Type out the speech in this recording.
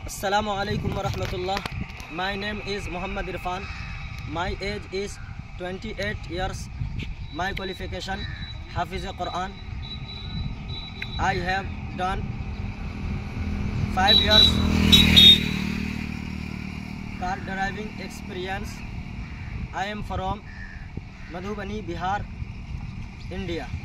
Assalamu alaikum wa rahmatullah. My name is Muhammad Irfan. My age is 28 years. My qualification Hafiz Quran. I have done 5 years car driving experience. I am from Madhubani, Bihar, India.